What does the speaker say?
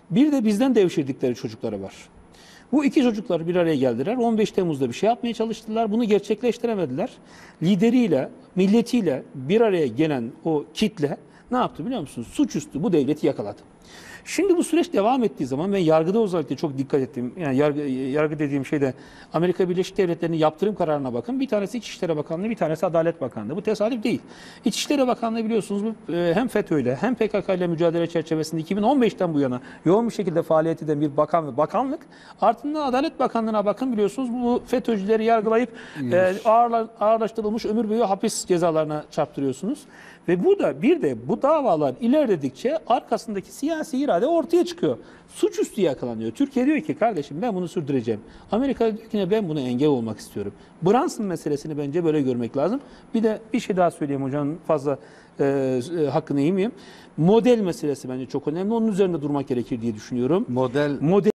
Bir de bizden devşirdikleri çocukları var. Bu iki çocuklar bir araya geldiler. 15 Temmuz'da bir şey yapmaya çalıştılar. Bunu gerçekleştiremediler. Lideriyle, milletiyle bir araya gelen o kitle ne yaptı biliyor musunuz? Suçüstü bu devleti yakaladı. Şimdi bu süreç devam ettiği zaman ben yargıda özellikle çok dikkat ettim. Yani yargı dediğim şeyde Amerika Birleşik Devletleri'nin yaptırım kararına bakın. Bir tanesi İçişleri Bakanlığı, bir tanesi Adalet Bakanlığı. Bu tesadüf değil. İçişleri Bakanlığı biliyorsunuz hem FETÖ'yle hem PKK ile mücadele çerçevesinde 2015'ten bu yana yoğun bir şekilde faaliyet eden bir bakan ve bakanlık. Ardından Adalet Bakanlığı'na bakın biliyorsunuz bu FETÖ'cüleri yargılayıp ağırlaştırılmış ömür boyu hapis cezalarına çarptırıyorsunuz. Ve bu da bir de bu davalar ilerledikçe arkasındaki siyasi irade ortaya çıkıyor. Suçüstü yakalanıyor. Türkiye diyor ki kardeşim ben bunu sürdüreceğim. Amerika diyor ki ben buna engel olmak istiyorum. Brunson meselesini bence böyle görmek lazım. Bir de bir şey daha söyleyeyim hocam fazla hakkını yemeyeyim. Model meselesi bence çok önemli. Onun üzerinde durmak gerekir diye düşünüyorum. Model